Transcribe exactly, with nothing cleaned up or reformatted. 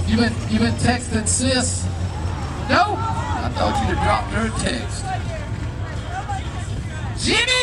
You been you been texting sis? No? I thought you'd have dropped her a text. Jimmy!